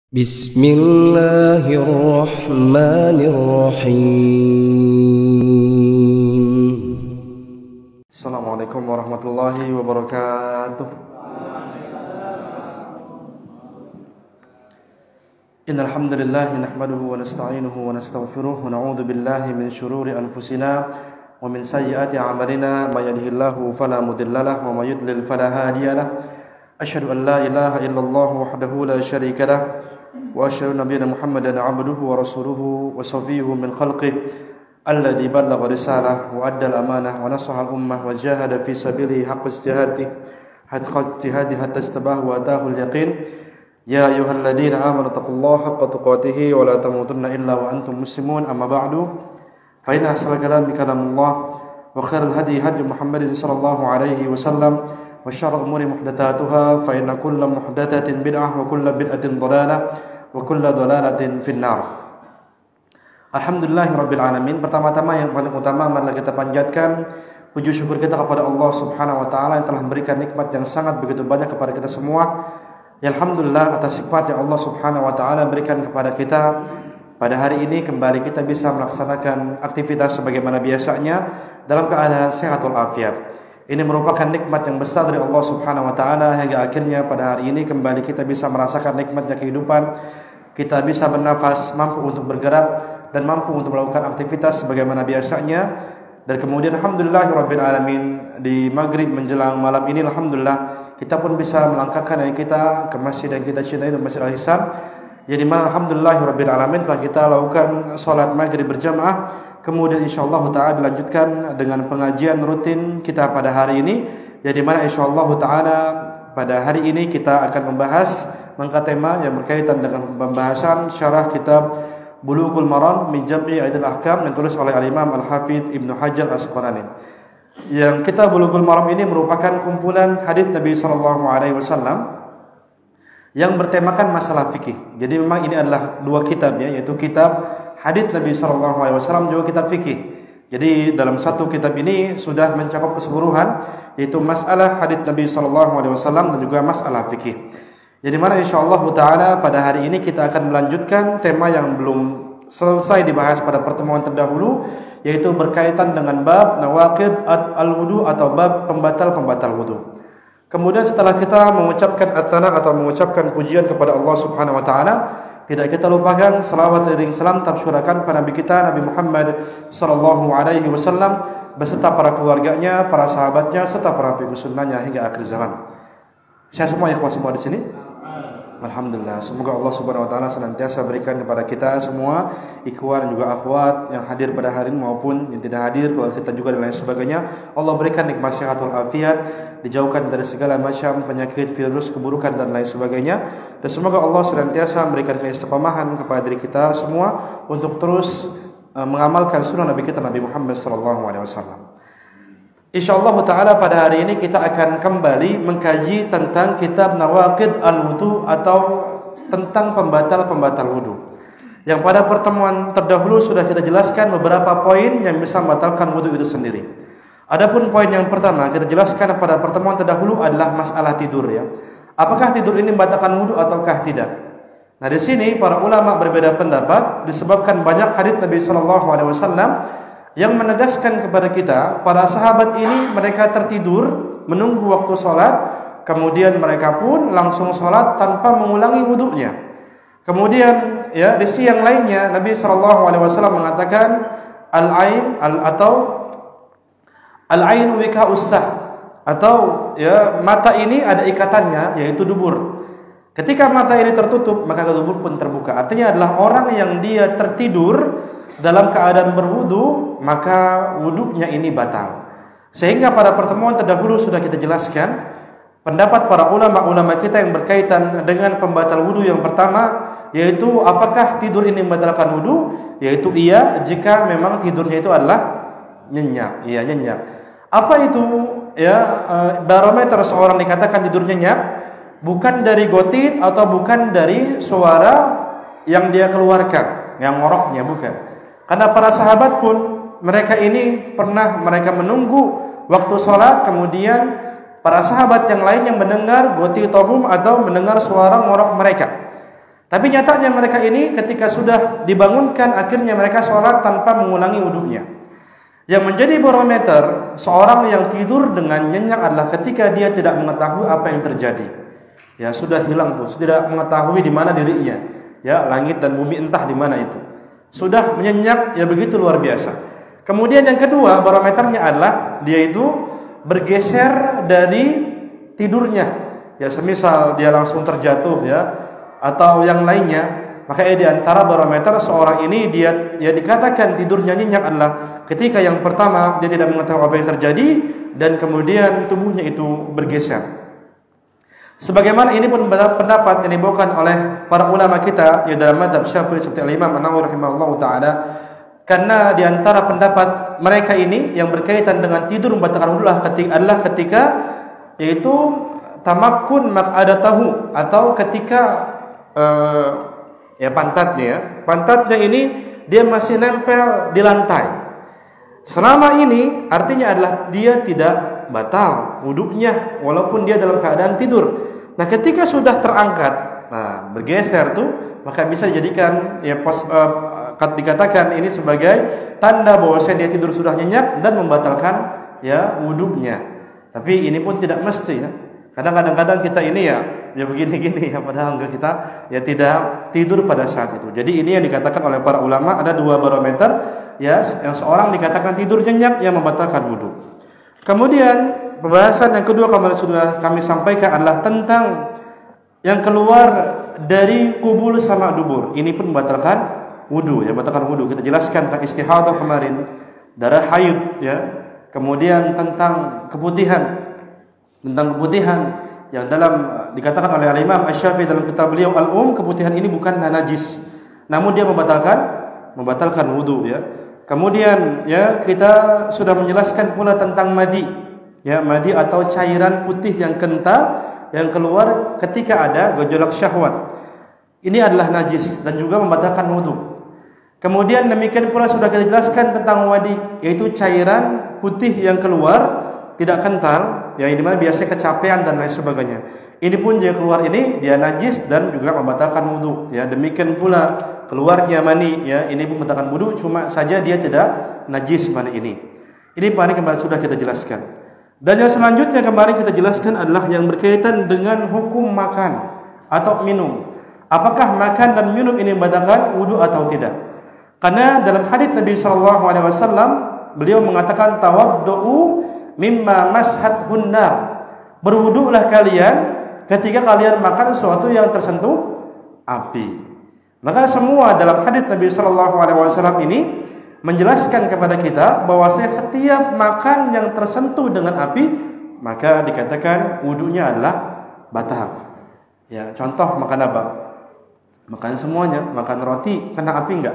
Bismillahirrahmanirrahim. Assalamualaikum warahmatullahi wabarakatuh. Innal hamdalillah nahmaduhu wa nasta'inuhu wa nastaghfiruh wa na'udzu billahi min shururi anfusina wa min sayyiati a'malina may yahdihillahu fala mudilla lahu wa may yudlil fala hadiya lahu. Asyhadu an la ilaha illallah wahdahu la syarika lahu wa asyhadu nabiyana Muhammadan 'abduhu wa rasuluhu wa safiyyuhu min khalqihi alladzi ballagha risalah wa adda al-amanah wa nasaha al-ummah wa jahada fi sabilihi haqqa ijtihadihi hatta istabaha wa ataahu al-yaqin. Ya ayyuhalladzina amanu taqullaha haqqa tuqatih wa la tamutunna illa wa antum muslimun. Amma ba'du, fa inna ahsanal kalami kalamullah wa khairal hadi hadi Muhammadin sallallahu alaihi wasallam wa syarrul umuri muhdatsatuha fa inna kulla muhdatsatin bid'ah wa kulla bid'atin dhalalah wa kulla dhalalatin finnar. Alhamdulillahirabbil alamin. Pertama-tama yang paling utama marilah kita panjatkan puji syukur kita kepada Allah Subhanahu wa taala yang telah memberikan nikmat yang sangat begitu banyak kepada kita semua. Ya alhamdulillah atas nikmat yang Allah Subhanahu wa taala berikan kepada kita. Pada hari ini kembali kita bisa melaksanakan aktivitas sebagaimana biasanya dalam keadaan sehat walafiat. Ini merupakan nikmat yang besar dari Allah Subhanahu wa taala hingga akhirnya pada hari ini kembali kita bisa merasakan nikmatnya kehidupan. Kita bisa bernafas, mampu untuk bergerak dan mampu untuk melakukan aktivitas sebagaimana biasanya. Dan kemudian alhamdulillahirabbil alamin di maghrib menjelang malam ini alhamdulillah kita pun bisa melangkahkan kaki kita ke masjid yang kita cintai, Masjid Al-Ihsan. Jadi mana alhamdulillahirabbil alamin telah kita lakukan salat maghrib berjamaah. Kemudian insyaallah taala dilanjutkan dengan pengajian rutin kita pada hari ini. Jadi mana insyaallah taala pada hari ini kita akan membahas mengangkat tema yang berkaitan dengan pembahasan syarah kitab Bulughul Maram min Jam'i Ayatil Ahkam yang ditulis oleh Al-Imam Al-Hafidz Ibnu Hajar Al-Asqalani. Yang kitab Bulughul Maram ini merupakan kumpulan hadits Nabi sallallahu alaihi wasallam yang bertemakan masalah fikih. Jadi memang ini adalah dua kitab ya, yaitu kitab hadits Nabi sallallahu alaihi wasallam juga kitab fikih. Jadi dalam satu kitab ini sudah mencakup keseluruhan, yaitu masalah hadits Nabi sallallahu alaihi wasallam dan juga masalah fikih. Jadi mana insyaallah taala pada hari ini kita akan melanjutkan tema yang belum selesai dibahas pada pertemuan terdahulu, yaitu berkaitan dengan bab nawaqid al-wudu atau bab pembatal-pembatal wudu. Kemudian setelah kita mengucapkan at-tsana atau mengucapkan pujian kepada Allah Subhanahu wa taala, tidak kita lupakan salawat dan salam tercurahkan kepada Nabi kita Nabi Muhammad sallallahu alaihi wasallam beserta para keluarganya, para sahabatnya serta para pengikut sunnahnya hingga akhir zaman. Saya semua ikhwah semua di sini. Alhamdulillah, semoga Allah Subhanahu wa taala senantiasa berikan kepada kita semua ikhwan dan juga akhwat yang hadir pada hari ini maupun yang tidak hadir, keluarga kita juga dan lain sebagainya. Allah berikan nikmat sehat wal afiat, dijauhkan dari segala macam penyakit, virus, keburukan dan lain sebagainya. Dan semoga Allah senantiasa memberikan keistiqomahan kepada diri kita semua untuk terus mengamalkan sunnah Nabi kita Nabi Muhammad sallallahu alaihi wasallam. Insyaallah taala pada hari ini kita akan kembali mengkaji tentang kitab Nawaqid al-Wudu atau tentang pembatal-pembatal wudu. Yang pada pertemuan terdahulu sudah kita jelaskan beberapa poin yang bisa membatalkan wudu itu sendiri. Adapun poin yang pertama kita jelaskan pada pertemuan terdahulu adalah masalah tidur ya. Apakah tidur ini membatalkan wudu ataukah tidak? Nah, di sini para ulama berbeda pendapat disebabkan banyak hadits Nabi sallallahu alaihi wasallam yang menegaskan kepada kita, para sahabat ini mereka tertidur menunggu waktu sholat, kemudian mereka pun langsung sholat tanpa mengulangi wudunya. Kemudian ya di sisi yang lainnya Nabi sallallahu alaihi wasallam mengatakan al-ain wika'us sah, atau ya mata ini ada ikatannya yaitu dubur. Ketika mata ini tertutup maka dubur pun terbuka. Artinya adalah orang yang dia tertidur dalam keadaan berwudu maka wudunya ini batal. Sehingga pada pertemuan terdahulu sudah kita jelaskan pendapat para ulama-ulama kita yang berkaitan dengan pembatal wudu. Yang pertama yaitu apakah tidur ini membatalkan wudu? Yaitu iya jika memang tidurnya itu adalah nyenyak. Iya, nyenyak. Apa itu ya barometer seorang dikatakan tidur nyenyak? Bukan dari gotit atau bukan dari suara yang dia keluarkan, yang ngoroknya, bukan. Karena para sahabat pun mereka ini pernah mereka menunggu waktu sholat, kemudian para sahabat yang lain yang mendengar goti tohum atau mendengar suara ngorok mereka. Tapi nyatanya mereka ini ketika sudah dibangunkan akhirnya mereka sholat tanpa mengulangi wudunya. Yang menjadi barometer seorang yang tidur dengan nyenyak adalah ketika dia tidak mengetahui apa yang terjadi. Ya, sudah hilang tuh, tidak mengetahui di mana dirinya. Ya, langit dan bumi entah di mana itu. Sudah menyenyak, ya begitu luar biasa. Kemudian yang kedua barometernya adalah dia itu bergeser dari tidurnya. Ya, semisal dia langsung terjatuh ya atau yang lainnya, maka di antara barometer seorang ini dia dikatakan tidurnya nyenyak adalah ketika yang pertama dia tidak mengetahui apa yang terjadi dan kemudian tubuhnya itu bergeser. Sebagaimana ini pun pendapat yang dibawakan oleh para ulama kita ya dalam mazhab Syafi'i seperti Imam An-Nawawi rahimahullahu taala, karena di antara pendapat mereka ini yang berkaitan dengan tidur membatalkan wudu adalah ketika yaitu tamakkun maq'adatahu atau ketika pantatnya ini dia masih nempel di lantai. Selama ini artinya adalah dia tidak batal wudunya walaupun dia dalam keadaan tidur. Nah, ketika sudah terangkat, bergeser tuh, maka bisa dijadikan dikatakan ini sebagai tanda bahwa dia tidur sudah nyenyak dan membatalkan ya wudunya. Tapi ini pun tidak mesti ya. Kadang-kadang kita ini ya begini-gini ya, padahal kita ya tidak tidur pada saat itu. Jadi ini yang dikatakan oleh para ulama ada dua barometer ya, yang seorang dikatakan tidur nyenyak yang membatalkan wudu. Kemudian pembahasan yang kedua sudah kami sampaikan adalah tentang yang keluar dari kubul sama dubur. Ini pun membatalkan wudu ya, membatalkan wudu. Kita jelaskan tentang istihadah kemarin, darah haid ya. Kemudian tentang keputihan yang dalam dikatakan oleh Imam Asy-Syafi'i dalam kitab beliau Al-Um, keputihan ini bukan najis, namun dia membatalkan wudu ya. Kemudian ya kita sudah menjelaskan pula tentang madi ya, madi atau cairan putih yang kental yang keluar ketika ada gejolak syahwat. Ini adalah najis dan juga membatalkan wudu. Kemudian demikian pula sudah kita jelaskan tentang wadi, yaitu cairan putih yang keluar tidak kental, yang dimana biasanya kecapean dan lain sebagainya. Ini pun dia keluar ini dia najis dan juga membatalkan wudu. Ya, demikian pula keluarnya mani, ya ini pun membatalkan wudu, cuma saja dia tidak najis mani ini. Ini kemarin sudah kita jelaskan. Dan yang selanjutnya kemarin kita jelaskan adalah yang berkaitan dengan hukum makan atau minum. Apakah makan dan minum ini membatalkan wudu atau tidak? Karena dalam hadits Nabi sallallahu alaihi wasallam beliau mengatakan tawaddu mimma mashathun nar. Berwudulah kalian ketika kalian makan sesuatu yang tersentuh api. Maka semua dalam hadits Nabi sallallahu alaihi wasallam ini menjelaskan kepada kita bahwasanya setiap makan yang tersentuh dengan api maka dikatakan wudunya adalah batal. Ya, contoh makan apa? Makan semuanya, makan roti kena api enggak?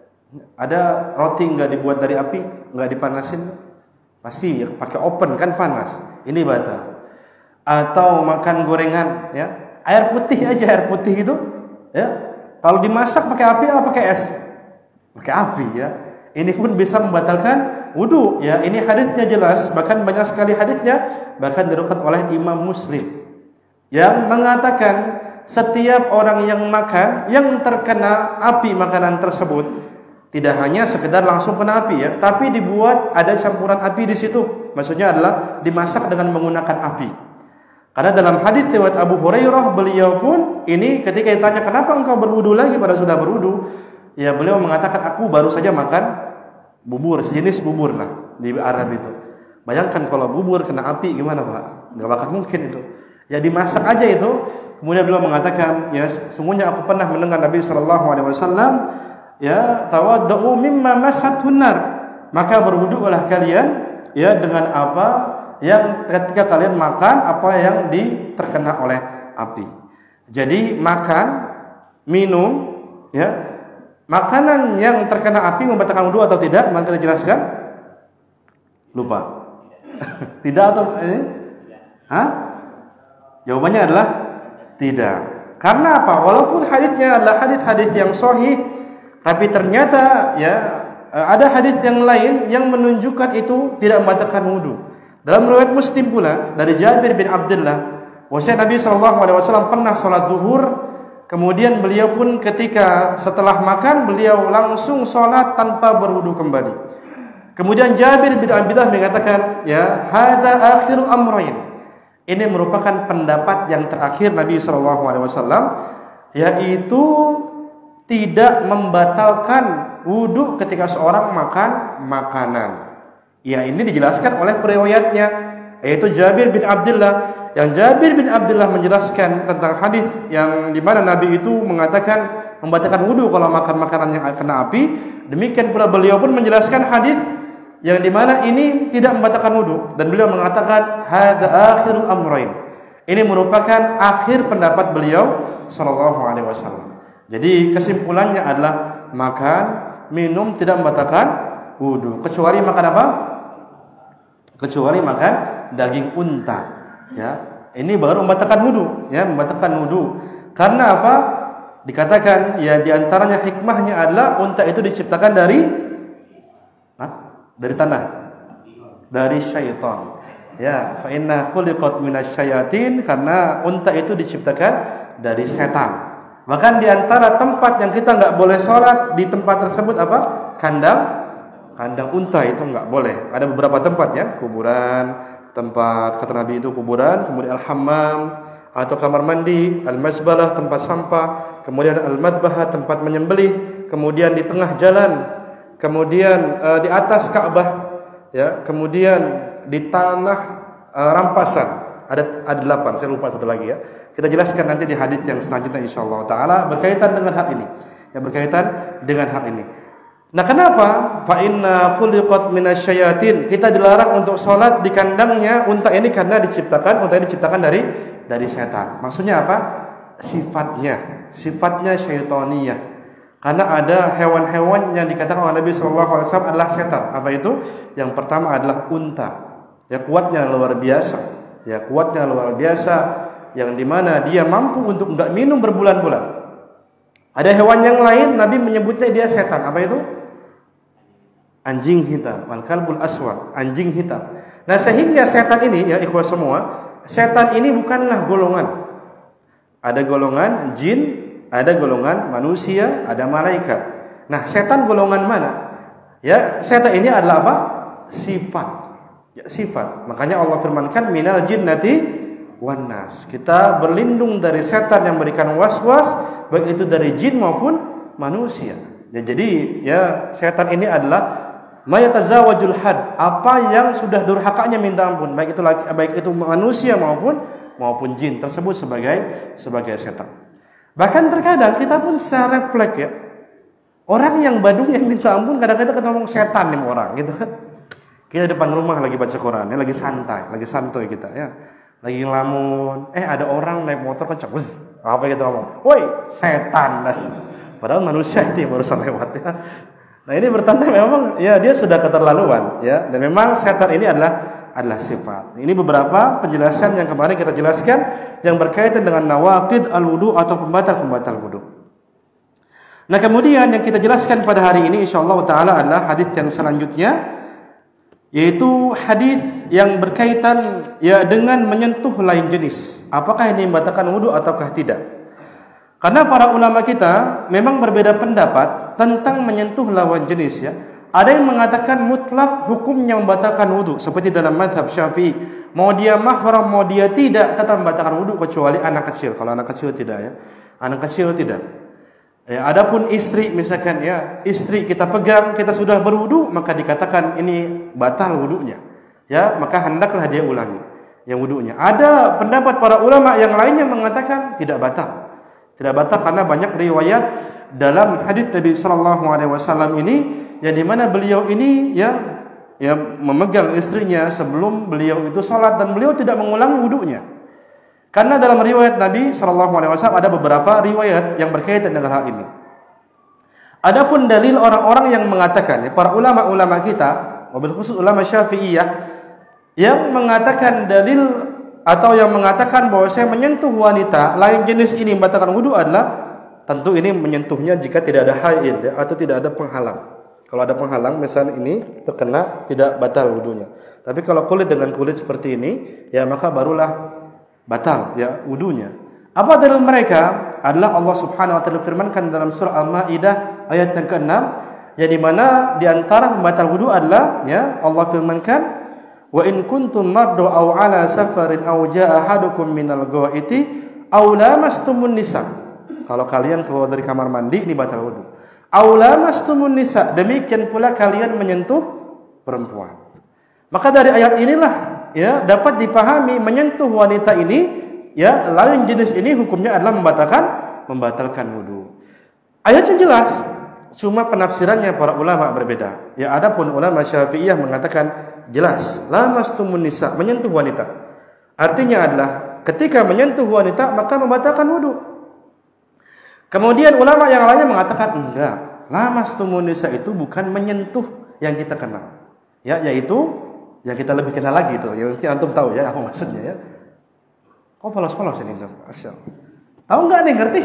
Ada roti enggak dibuat dari api, enggak dipanasin? Pasti ya, pakai oven kan panas. Ini batal. Atau makan gorengan ya, air putih aja, air putih itu ya. Kalau dimasak pakai api atau pakai es? Pakai api ya. Ini pun bisa membatalkan wudu ya. Ini haditsnya jelas, bahkan banyak sekali haditsnya, bahkan diriwayatkan oleh Imam Muslim yang mengatakan setiap orang yang makan yang terkena api makanan tersebut tidak hanya sekedar langsung kena api ya, tapi dibuat ada campuran api di situ. Maksudnya adalah dimasak dengan menggunakan api. Karena dalam hadits riwayat Abu Hurairah beliau pun ini ketika ditanya kenapa engkau berwudu lagi pada sudah berwudu, ya beliau mengatakan aku baru saja makan bubur, sejenis bubur lah di Arab itu. Bayangkan kalau bubur kena api gimana Pak? Enggak bakal mungkin itu. Ya dimasak aja itu. Kemudian beliau mengatakan, ya sungguhnya aku pernah mendengar Nabi sallallahu alaihi wasallam ya tawaddu mimma mashathun nar. Maka berwudulah kalian ya dengan apa yang ketika kalian makan apa yang terkena oleh api. Jadi makan, minum ya, makanan yang terkena api membatalkan wudu atau tidak? Mari kita jelaskan. Lupa. Tidak atau Hah? Jawabannya adalah tidak. Karena apa? Walaupun haditsnya adalah hadits-hadits yang sahih, tapi ternyata ya ada hadits yang lain yang menunjukkan itu tidak membatalkan wudu. Dalam riwayat Muslim pula dari Jabir bin Abdullah, bahwa Nabi sallallahu alaihi wasallam pernah salat zuhur Kemudian beliau pun ketika setelah makan beliau langsung sholat tanpa berwudu kembali. Kemudian Jabir bin Abdullah mengatakan, ya, hadza akhirul amrayn. Ini merupakan pendapat yang terakhir Nabi SAW, yaitu tidak membatalkan wudu ketika seorang makan makanan. Ya, ini dijelaskan oleh periwayatnya, yaitu Jabir bin Abdullah. Yang Jabir bin Abdullah menjelaskan tentang hadis yang di mana Nabi itu mengatakan membatalkan wudu kalau makan makanan yang kena api. Demikian pula beliau pun menjelaskan hadis yang di mana ini tidak membatalkan wudu, dan beliau mengatakan hadza akhirul amrayn. Ini merupakan akhir pendapat beliau sallallahu alaihi wasallam. Jadi kesimpulannya adalah makan, minum tidak membatalkan wudu, kecuali makan apa? Kecuali makan daging unta. Ya, ini baru membatalkan wudu, ya, membatalkan wudu. Karena apa? Dikatakan ya di antaranya hikmahnya adalah unta itu diciptakan dari tanah, dari syaitan. Ya, fa inna khuliqat minasyayatin, karena unta itu diciptakan dari setan. Bahkan di antara tempat yang kita enggak boleh sholat di tempat tersebut apa? Kandang unta itu enggak boleh. Ada beberapa tempat ya, kuburan, tempat kata Nabi itu kuburan, kemudian al-hammam atau kamar mandi, al-mazbalah tempat sampah, kemudian al-madbahah tempat menyembelih, kemudian di tengah jalan, kemudian di atas Ka'bah, ya, kemudian di tanah rampasan. Ada 8, saya lupa satu lagi ya. Kita jelaskan nanti di hadits yang selanjutnya insyaallah taala berkaitan dengan hal ini. Yang berkaitan dengan hal ini. Nah, kenapa? Fa inna khuliqat minasyayatin. Kita dilarang untuk sholat di kandangnya unta ini karena unta ini diciptakan dari setan. Maksudnya apa? Sifatnya syaitaniyah. Karena ada hewan-hewan yang dikatakan oleh Nabi SAW adalah setan. Apa itu? Yang pertama adalah unta. Ya, kuatnya luar biasa. Yang dimana dia mampu untuk enggak minum berbulan-bulan. Ada hewan yang lain Nabi menyebutnya dia setan. Apa itu? Anjing hitam, al-kalbul aswad, anjing hitam. Nah, sehingga setan ini ya ikhwah semua, setan ini bukanlah golongan. Ada golongan jin, ada golongan manusia, ada malaikat. Nah, setan golongan mana? Ya, setan ini adalah apa? Sifat. Ya, sifat. Makanya Allah firmankan minal jinnati wan nas. Kita berlindung dari setan yang memberikan was-was, baik itu dari jin maupun manusia. Ya, jadi ya setan ini adalah mayatazawajul had, apa yang sudah durhakanya minta ampun, baik itu manusia maupun jin tersebut sebagai setan. Bahkan terkadang kita pun secara refleks ya, orang yang badung yang minta ampun kadang-kadang kita ngomong setan nih orang gitu kan. Kita depan rumah lagi baca Quran, ya, lagi santai kita ya. Lagi ngelamun, ada orang naik motor kencang, apa kita ngomong? Woi, setan. Padahal manusia itu barusan lewat ya. Nah, ini bertanda memang ya dia sudah keterlaluan ya, dan memang setan ini adalah sifat. Ini beberapa penjelasan yang kemarin kita jelaskan yang berkaitan dengan nawaqid al-wudu atau pembatal wudu. Nah, kemudian yang kita jelaskan pada hari ini insyaallah taala adalah hadis yang selanjutnya, yaitu hadis yang berkaitan ya dengan menyentuh lain jenis. Apakah ini membatalkan wudu ataukah tidak? Karena para ulama kita memang berbeda pendapat tentang menyentuh lawan jenis ya. Ada yang mengatakan mutlak hukumnya membatalkan wudu, seperti dalam mazhab Syafi'i. Mau dia mahram mau dia tidak tetap membatalkan wudu kecuali anak kecil. Kalau anak kecil tidak ya. Anak kecil tidak. Ya, adapun istri misalkan ya, istri kita pegang, kita sudah berwudu, maka dikatakan ini batal wudunya. Ya, maka hendaklah dia ulangi yang wudunya. Ada pendapat para ulama yang lainnya mengatakan tidak batal. Tidak batal karena banyak riwayat dalam hadis Nabi sallallahu alaihi wasallam ini yang di mana beliau ini ya memegang istrinya sebelum beliau itu salat dan beliau tidak mengulangi wudunya. Karena dalam riwayat Nabi sallallahu alaihi wasallam ada beberapa riwayat yang berkaitan dengan hal ini. Adapun dalil orang-orang yang mengatakan ya, para ulama-ulama kita, wabil khusus ulama Syafi'iyah yang mengatakan dalil atau yang mengatakan bahwa saya menyentuh wanita lain jenis ini membatalkan wudu adalah tentu ini menyentuhnya jika tidak ada haid atau tidak ada penghalang. Kalau ada penghalang misalnya ini terkena tidak batal wudunya. Tapi kalau kulit dengan kulit seperti ini ya maka barulah batal ya wudunya. Apa dalil mereka? Adalah Allah Subhanahu wa taala firmankan dalam surah Al-Maidah ayat yang ke-6, yang di mana di antara pembatal wudu adalah ya Allah firmankan, wa in kuntum mardu aw ala safarin aw jaa ahadukum minal ghaiti aw lamastumun nisa. Kalau kalian keluar dari kamar mandi, ini batal wudu. Aw lamastumun nisa, demikian pula kalian menyentuh perempuan. Maka dari ayat inilah ya dapat dipahami menyentuh wanita ini ya lain jenis ini hukumnya adalah membatalkan wudu. Ayatnya jelas, cuma penafsirannya para ulama berbeda. Ya adapun ulama Syafi'iyah mengatakan jelas, lamastumun nisa, menyentuh wanita. Artinya adalah ketika menyentuh wanita maka membatalkan wudu. Kemudian ulama yang lainnya mengatakan enggak, lamastumun nisa itu bukan menyentuh yang kita kenal. Ya yaitu yang kita lebih kenal lagi itu. Ya mungkin antum tahu ya apa maksudnya ya. Kok polos-polos ini tuh? Asyik. Tahu nggak nih, ngerti?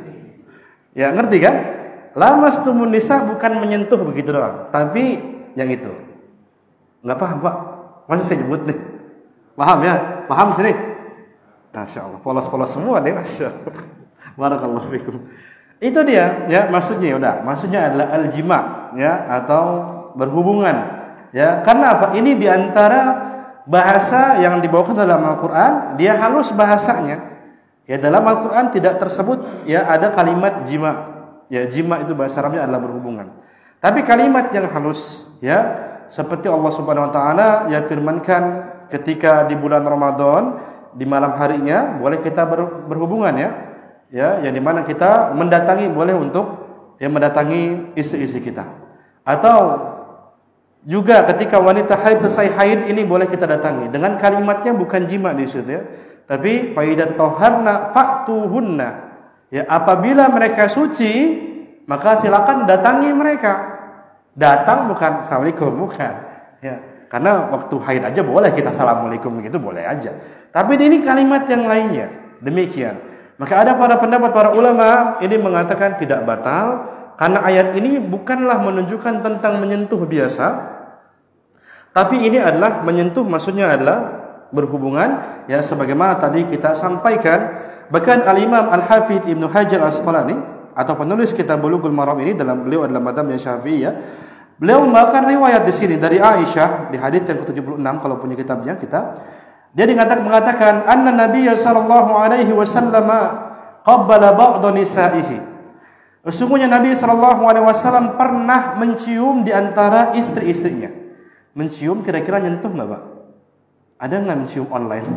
Ya ngerti kan? Lamastumun nisa bukan menyentuh begitu doang, tapi yang itu. Nggak paham Pak? Masih saya sebut nih. Paham ya? Paham sini? Masya Allah, polos-polos semua deh, Masya Allah. Barakallahu fikum. Itu dia, ya maksudnya udah. Maksudnya adalah al-jima, ya atau berhubungan. Ya, karena apa? Ini diantara bahasa yang dibawakan dalam Al-Quran, dia halus bahasanya. Ya dalam Al-Quran tidak tersebut ya ada kalimat jima. Ya jima itu bahasa Arabnya adalah berhubungan. Tapi kalimat yang halus ya seperti Allah Subhanahu wa taala ya firmankan ketika di bulan Ramadan di malam harinya boleh kita berhubungan ya. Ya yang dimana kita mendatangi boleh untuk ya mendatangi istri-istri kita. Atau juga ketika wanita haid selesai haid ini boleh kita datangi dengan kalimatnya bukan jima di situ ya, tapi faidat toharna faktuhunna ya apabila mereka suci maka silakan datangi mereka. Datang bukan assalamualaikum bukan ya karena waktu haid aja boleh kita assalamualaikum gitu boleh aja, tapi ini kalimat yang lainnya demikian. Maka ada pendapat para ulama ini mengatakan tidak batal karena ayat ini bukanlah menunjukkan tentang menyentuh biasa. Tapi ini adalah menyentuh maksudnya adalah berhubungan ya sebagaimana tadi kita sampaikan. Bahkan Al-Imam Al-Hafidz Ibnu Hajar Al-Asqalani atau penulis kitab Bulughul Maram ini beliau adalah madhab Syafi'iyah. Beliau membawakan riwayat di sini dari Aisyah di hadits yang ke-76 kalau punya kitabnya kita. Dia mengatakan anna Nabiyya sallallahu alaihi wasallam qabbala ba'd nisaihi. Sesungguhnya Nabi sallallahu alaihi wasallam pernah mencium di antara istri-istrinya. Mencium kira-kira nyentuh nggak Pak? Ada nggak mencium online?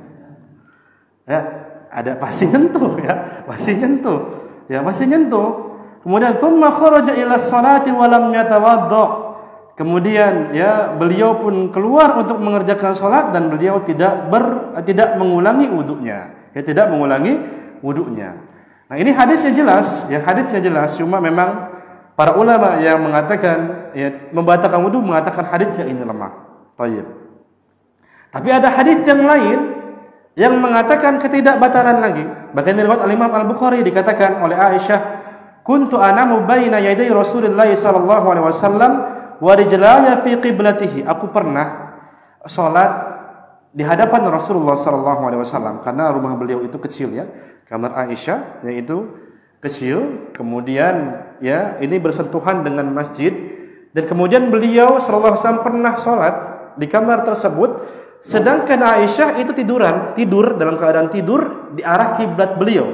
Ya, ada pasti nyentuh ya, pasti nyentuh. Ya, pasti nyentuh. Kemudian thumma kharaja ila sholati wa lam yatawadda. Kemudian ya beliau pun keluar untuk mengerjakan salat dan beliau tidak mengulangi wudunya. Ya, tidak mengulangi wudunya. Nah, ini hadisnya jelas, ya hadisnya jelas cuma memang para ulama yang mengatakan ya, membatalkan wudu mengatakan hadisnya ini lemah. Baik. Tapi ada hadis yang lain yang mengatakan ketidakbatalan lagi. Bahkan riwayat Al-Imam Al-Bukhari dikatakan oleh Aisyah, "Kuntu anamu baina yaday Rasulillah sallallahu alaihi wasallam wa rijlaya fi qiblatihi." Aku pernah salat di hadapan Rasulullah sallallahu alaihi wasallam karena rumah beliau itu kecil ya. Kamar Aisyah yaitu kecil, kemudian ya ini bersentuhan dengan masjid dan kemudian beliau sallallahu alaihi wasallam pernah salat di kamar tersebut sedangkan Aisyah itu tidur dalam keadaan tidur di arah kiblat beliau.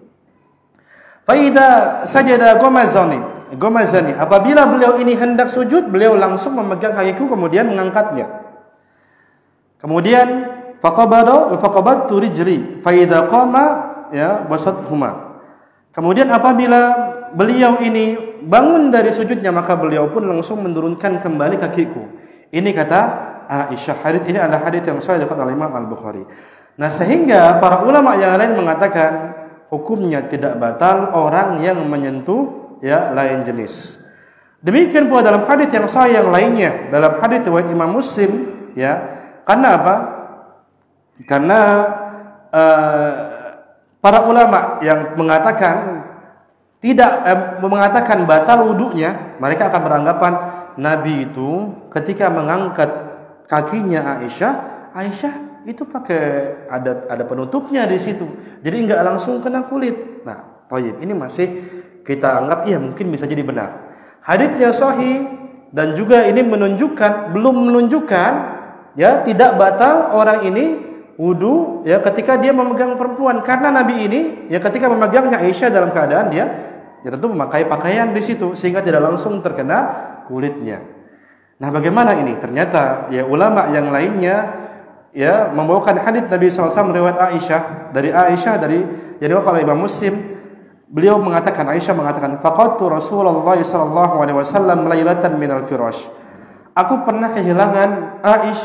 Faida sajada gomazani apabila beliau ini hendak sujud beliau langsung memegang kakiku kemudian mengangkatnya. Kemudian faqabadtu rijli faida qama ya basathuma. Kemudian apabila beliau ini bangun dari sujudnya maka beliau pun langsung menurunkan kembali kakiku. Ini kata Aisyah. Hadis ini adalah hadis yang sahih diriwayatkan oleh Imam Al-Bukhari. Nah, sehingga para ulama yang lain mengatakan hukumnya tidak batal orang yang menyentuh ya lain jenis. Demikian pula dalam hadis yang sahih yang lainnya, dalam hadis riwayat Imam Muslim ya. Karena apa? Karena para ulama yang mengatakan mengatakan batal wudunya, mereka akan beranggapan Nabi itu ketika mengangkat kakinya Aisyah itu pakai ada penutupnya di situ. Jadi enggak langsung kena kulit. Nah, thayyib, ini masih kita anggap iya mungkin bisa jadi benar. Haditsnya sahih dan juga ini belum menunjukkan ya tidak batal orang ini wudu ya ketika dia memegang perempuan, karena Nabi ini ya ketika memegangnya Aisyah dalam keadaan dia ya tentu memakai pakaian di situ sehingga tidak langsung terkena kulitnya. Nah, bagaimana ini? Ternyata ya ulama yang lainnya ya membawakan hadits Nabi SAW riwayat Aisyah dari yang diriwayatkan oleh Imam Muslim. Beliau mengatakan, Aisyah mengatakan, faqadtu Rasulullah sallallahu alaihi wasallam lailatan minal firash. Aku pernah kehilangan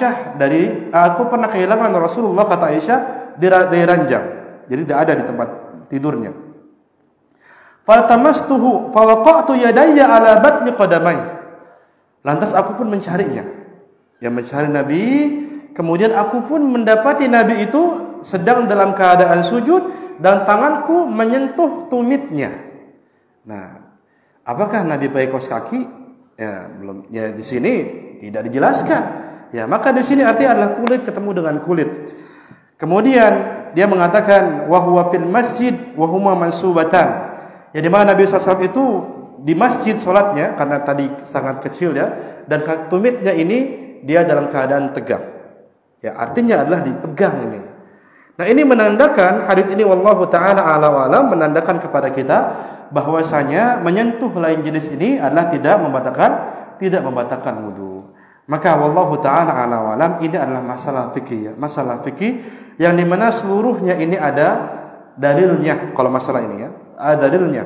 Rasulullah, kata Aisyah, di ranjang. Jadi tidak ada di tempat tidurnya. Faltamastuhu fawaqa'tu yadayya ala batni qadamai. Lantas aku pun mencarinya. Ya, mencari Nabi, kemudian aku pun mendapati Nabi itu sedang dalam keadaan sujud dan tanganku menyentuh tumitnya. Nah, apakah Nabi pakai kaos kaki? Ya, belum. Ya, di sini tidak dijelaskan. Ya, maka di sini artinya adalah kulit ketemu dengan kulit. Kemudian dia mengatakan wa huwa fil masjid wa huma mansubatan. Ya, di mana Nabi SAW itu di masjid sholatnya karena tadi sangat kecil ya, dan tumitnya ini dia dalam keadaan tegak. Ya, artinya adalah dipegang ini. Nah, ini menandakan hadis ini wallahu taala ala wa alam menandakan kepada kita bahwasanya menyentuh lain jenis ini adalah tidak membatalkan wudu. Maka wallahu taala ala wa alam ini adalah masalah fikih ya, masalah fikih yang di mana seluruhnya ini ada dalilnya. Kalau masalah ini ya, ada dalilnya.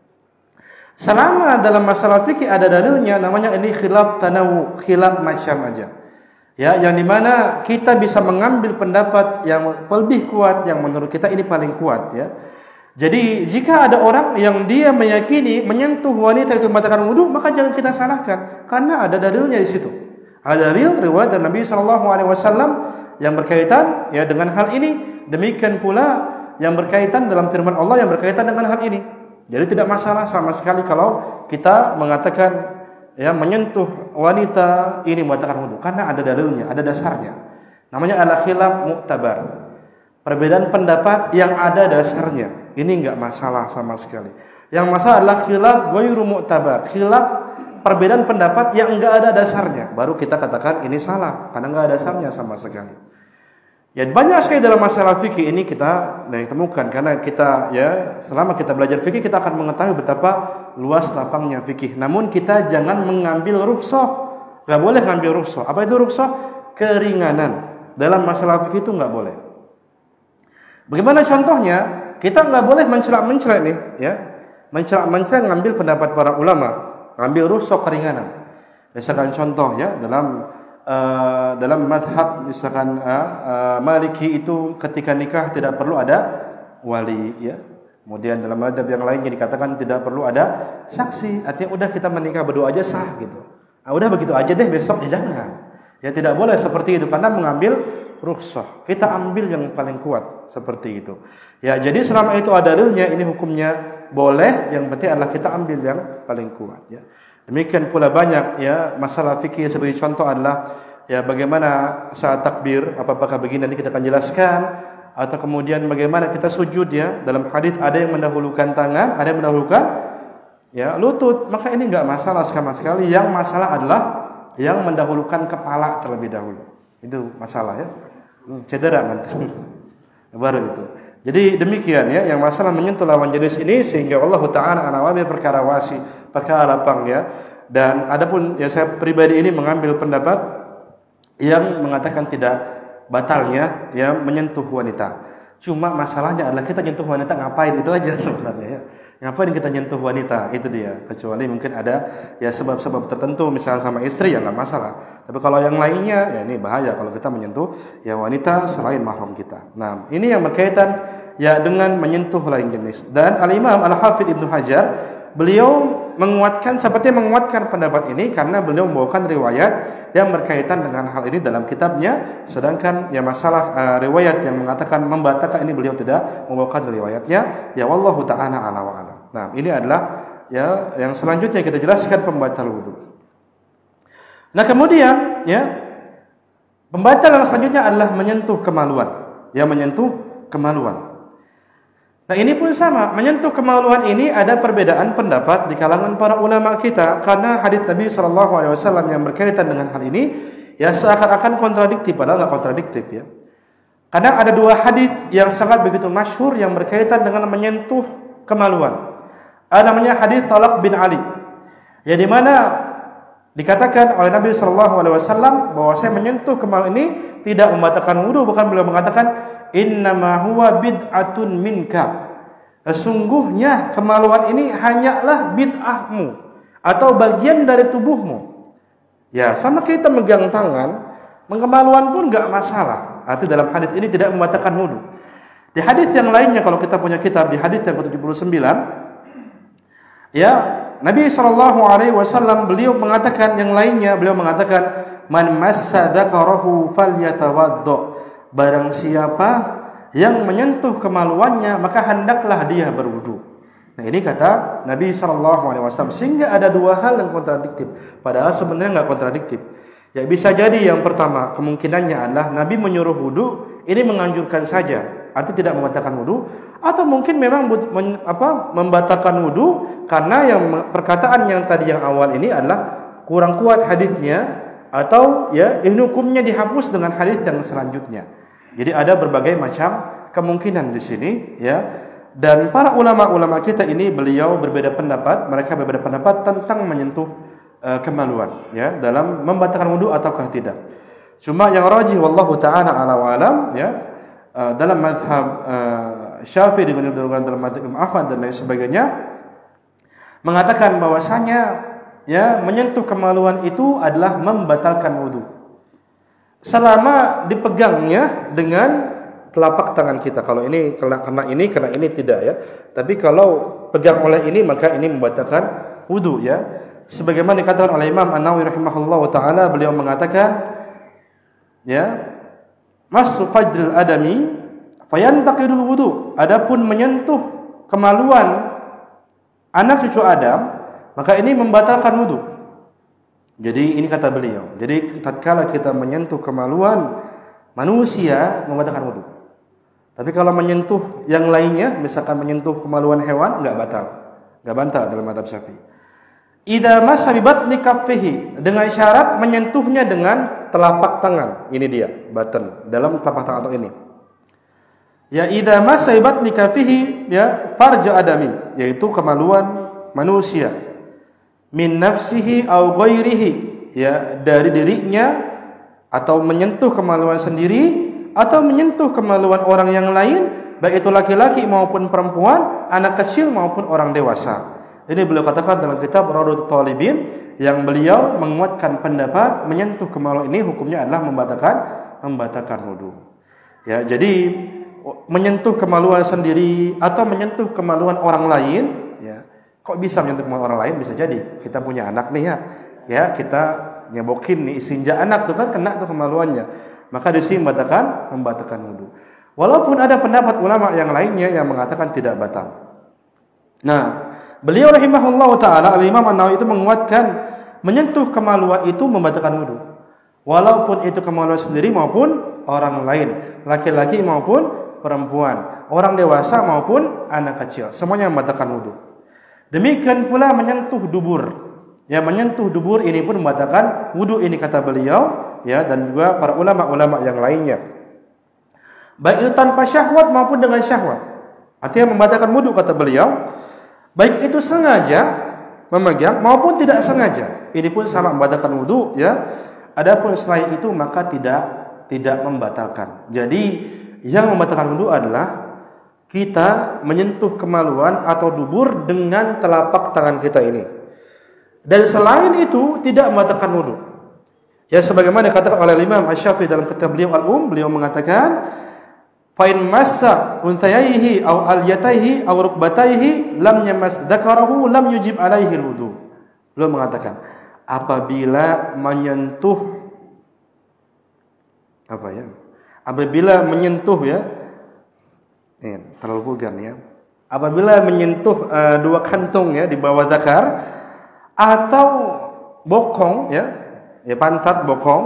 Selama dalam masalah fikih ada dalilnya, namanya ini khilaf tanawu, khilaf macam aja. Ya, yang dimana kita bisa mengambil pendapat yang lebih kuat, yang menurut kita ini paling kuat ya. Jadi jika ada orang yang dia meyakini menyentuh wanita itu membatalkan wudu, maka jangan kita salahkan, karena ada dalilnya di situ. Ada dalil riwayat dari Nabi SAW yang berkaitan ya dengan hal ini. Demikian pula yang berkaitan dalam firman Allah yang berkaitan dengan hal ini. Jadi tidak masalah sama sekali kalau kita mengatakan ya menyentuh wanita ini membatalkan wudu, karena ada dalilnya, ada dasarnya. Namanya al-khilaf mu'tabar. Perbedaan pendapat yang ada dasarnya. Ini enggak masalah sama sekali. Yang masalah adalah khilaf ghairu mu'tabar. Khilaf perbedaan pendapat yang enggak ada dasarnya. Baru kita katakan ini salah karena enggak ada dasarnya sama sekali. Ya, banyak sekali dalam masalah fikih ini kita temukan, karena kita ya selama kita belajar fikih kita akan mengetahui betapa luas lapangnya fikih. Namun kita jangan mengambil rukhsah. Enggak boleh ngambil rukhsah. Apa itu rukhsah? Keringanan. Dalam masalah fikih itu enggak boleh. Bagaimana contohnya? Kita enggak boleh mencela-mencela nih, ya. Mencela-mencela ngambil pendapat para ulama, ngambil rukhsah keringanan. Misalkan contoh ya dalam madhab misalkan Maliki itu ketika nikah tidak perlu ada wali ya. Kemudian dalam madhab yang lainnya dikatakan tidak perlu ada saksi. Artinya udah kita menikah berdoa aja sah gitu. Udah begitu aja deh, besok ya jangan. Ya tidak boleh seperti itu karena mengambil rukhsah. Kita ambil yang paling kuat seperti itu. Ya, jadi selama itu ada dalilnya ini hukumnya boleh, yang penting adalah kita ambil yang paling kuat ya. Demikian pula banyak ya masalah fikih, sebagai contoh adalah ya bagaimana saat takbir, apakah begini nanti kita akan jelaskan, atau kemudian bagaimana kita sujud ya. Dalam hadis ada yang mendahulukan tangan, ada yang mendahulukan ya lutut, maka ini enggak masalah sama sekali. Yang masalah adalah yang mendahulukan kepala terlebih dahulu. Itu masalah ya. Cedera nanti. Baru itu. Jadi demikian ya, yang masalah menyentuh lawan jenis ini sehingga Allah Ta'ala anawami perkara wasi, perkara lapang ya. Dan adapun ya saya pribadi ini mengambil pendapat yang mengatakan tidak batalnya ya menyentuh wanita. Cuma masalahnya adalah kita nyentuh wanita ngapain, itu aja sebenarnya ya. Ngapain kita nyentuh wanita, itu dia. Kecuali mungkin ada ya sebab-sebab tertentu, misalnya sama istri ya nggak masalah. Tapi kalau yang lainnya ya ini bahaya kalau kita menyentuh ya wanita selain mahram kita. Nah, ini yang berkaitan ya dengan menyentuh lain jenis. Dan Al-Imam Al-Hafidz Ibnu Hajar beliau seperti menguatkan pendapat ini karena beliau membawakan riwayat yang berkaitan dengan hal ini dalam kitabnya. Sedangkan ya masalah riwayat yang mengatakan membatalkan ini beliau tidak membawakan riwayatnya. Ya wallahu ta'ala ala wa ala. Nah, ini adalah ya yang selanjutnya kita jelaskan pembatal wudu. Nah, kemudian ya Pembatal yang selanjutnya adalah menyentuh kemaluan. Ya, menyentuh kemaluan. Nah, ini pun sama, menyentuh kemaluan ini ada perbedaan pendapat di kalangan para ulama kita, karena hadits Nabi SAW yang berkaitan dengan hal ini ya seakan-akan kontradiktif, padahal nggak kontradiktif ya. Karena ada dua hadits yang sangat begitu masyhur yang berkaitan dengan menyentuh kemaluan. Ada namanya hadits Talaq bin Ali, ya di mana dikatakan oleh Nabi SAW bahwa saya menyentuh kemaluan ini tidak membatalkan wudu, bahkan beliau mengatakan innama huwa bid'atun minka. Sesungguhnya kemaluan ini hanyalah bid'ahmu atau bagian dari tubuhmu. Ya, sama kita megang tangan, kemaluan pun enggak masalah. Artinya dalam hadis ini tidak membatalkan wudu. Di hadis yang lainnya kalau kita punya kitab di hadis yang ke-79 ya Nabi SAW beliau mengatakan yang lainnya, beliau mengatakan man massa dzakarahu falyatawaddo. Barang siapa yang menyentuh kemaluannya maka hendaklah dia berwudu. Nah, ini kata Nabi SAW. Sehingga ada dua hal yang kontradiktif, padahal sebenarnya enggak kontradiktif. Ya, bisa jadi yang pertama kemungkinannya adalah Nabi menyuruh wudu ini menganjurkan saja, artinya tidak membatalkan wudu, atau mungkin memang membatalkan wudu karena yang perkataan yang tadi yang awal ini adalah kurang kuat hadisnya, atau ya ini hukumnya dihapus dengan hadis yang selanjutnya. Jadi ada berbagai macam kemungkinan di sini ya. Dan para ulama-ulama kita ini beliau berbeda pendapat, mereka berbeda pendapat tentang menyentuh kemaluan ya dalam membatalkan wudu ataukah tidak. Cuma yang rajih wallahu taala ala wa alam ya dalam mazhab Syafi'i dengan dalam mazhab Imam Ahmad dan lain sebagainya mengatakan bahwasanya ya menyentuh kemaluan itu adalah membatalkan wudu selama dipegangnya dengan telapak tangan kita. Kalau ini kena ini tidak ya. Tapi kalau pegang oleh ini maka ini membatalkan wudu ya. Sebagaimana dikatakan oleh Imam An-Nawawi rahimahullahu taala, beliau mengatakan ya masu fajril adami fayantaqidul wudu. Adapun menyentuh kemaluan anak cucu Adam maka ini membatalkan wudu. Jadi ini kata beliau. Jadi tatkala kita menyentuh kemaluan manusia membatalkan wudu. Tapi kalau menyentuh yang lainnya, misalkan menyentuh kemaluan hewan, enggak batal dalam mazhab Syafi'i. Idza massa bi batni kaffihi, dengan syarat menyentuhnya dengan telapak tangan. Ini dia, button dalam telapak tangan atau ini. Ya idza massa bi batni kaffihi ya farja adami, yaitu kemaluan manusia. Min nafsihi au ghairihi, ya dari dirinya atau menyentuh kemaluan sendiri atau menyentuh kemaluan orang yang lain, baik itu laki-laki maupun perempuan, anak kecil maupun orang dewasa. Ini beliau katakan dalam kitab Rawdatul Talibin yang beliau menguatkan pendapat menyentuh kemaluan ini hukumnya adalah membatalkan wudu. Ya, jadi menyentuh kemaluan sendiri atau menyentuh kemaluan orang lain, ya. Kok bisa menyentuh kemaluan orang lain? Bisa jadi kita punya anak nih ya kita nyebokin nih istinja anak tuh kan kena tuh kemaluannya. Maka di sini membatalkan wudu. Walaupun ada pendapat ulama yang lainnya yang mengatakan tidak batal. Nah, beliau rahimahullah taala Al-Imam An-Nawawi itu menguatkan menyentuh kemaluan itu membatalkan wudu. Walaupun itu kemaluan sendiri maupun orang lain, laki-laki maupun perempuan, orang dewasa maupun anak kecil, semuanya membatalkan wudu. Demikian pula menyentuh dubur. Ya, menyentuh dubur ini pun membatalkan wudu ini kata beliau, ya, dan juga para ulama-ulama yang lainnya. Baik itu tanpa syahwat maupun dengan syahwat. Artinya membatalkan wudu kata beliau. Baik itu sengaja memegang maupun tidak sengaja. Ini pun sama membatalkan wudu ya. Adapun selain itu maka tidak membatalkan. Jadi yang membatalkan wudu adalah kita menyentuh kemaluan atau dubur dengan telapak tangan kita ini. Dan selain itu tidak membatalkan wudu. Ya sebagaimana dikatakan oleh Imam Asy-Syafi'i dalam kitab beliau Al-Umm, beliau mengatakan fa in massa untayaihi aw alyataihi aw rukbataihi lam yamas dzakarahu lam yujib alaihi alwudu. Beliau mengatakan apabila menyentuh apabila menyentuh ya terlalu vulgar ya. Apabila menyentuh dua kantung ya di bawah zakar atau bokong ya pantat bokong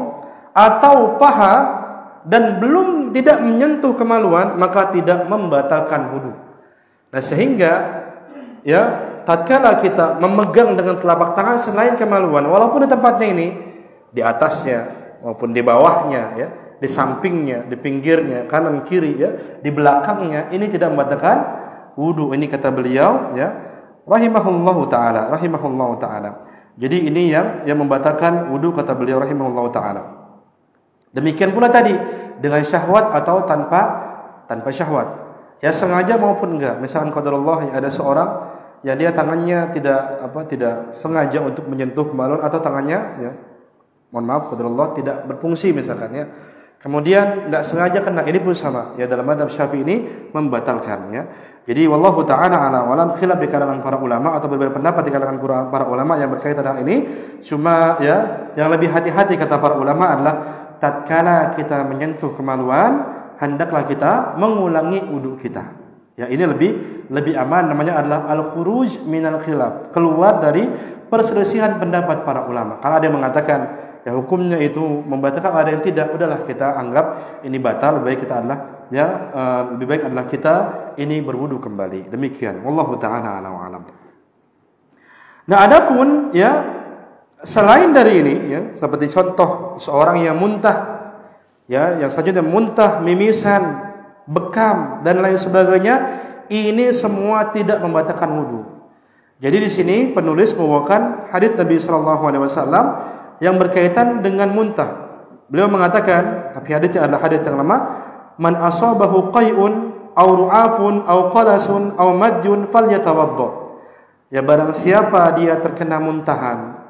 atau paha dan belum tidak menyentuh kemaluan, maka tidak membatalkan wudu. Nah, sehingga ya tatkala kita memegang dengan telapak tangan selain kemaluan, walaupun di tempatnya ini, di atasnya maupun di bawahnya, ya, di sampingnya, di pinggirnya, kanan kiri, ya, di belakangnya, ini tidak membatalkan wudu. Ini kata beliau, ya, rahimahullahu taala, rahimahullahu taala. Jadi ini yang membatalkan wudu kata beliau rahimahullahu taala. Demikian pula tadi dengan syahwat atau tanpa syahwat. Ya sengaja maupun enggak. Misalkan qadarullah ada seorang yang dia tangannya tidak sengaja untuk menyentuh kemaluan, atau tangannya, ya, mohon maaf qadarullah tidak berfungsi misalkan, ya. Kemudian enggak sengaja kena, ini pun sama. Ya dalam mazhab Syafi'i ini membatalkan, ya. Jadi wallahu taala ala walam, khilaf di kalangan para ulama atau berbeda pendapat di kalangan para ulama yang berkaitan dengan ini. Cuma ya yang lebih hati-hati kata para ulama adalah tatkala kita menyentuh kemaluan, hendaklah kita mengulangi wudu kita. Ya ini lebih aman, namanya adalah al-khuruj minal khilaf, keluar dari perselisihan pendapat para ulama. Kalau ada yang mengatakan ya hukumnya itu membatalkan, ada yang tidak, udahlah kita anggap ini batal, lebih baik kita adalah lebih baik adalah kita ini berwudu kembali. Demikian wallahu taala alam. Nah, adapun ya selain dari ini, ya, seperti contoh seorang yang muntah, ya, yang selanjutnya muntah, mimisan, bekam dan lain sebagainya, ini semua tidak membatalkan wudu. Jadi di sini penulis membawakan hadits Nabi sallallahu alaihi wasallam yang berkaitan dengan muntah. Beliau mengatakan, tapi haditsnya adalah hadits yang lama, man asabahu qai'un aw ru'afun aw qalasun aw madjun falyatawadda. Ya barang siapa dia terkena muntahan,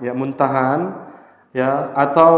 atau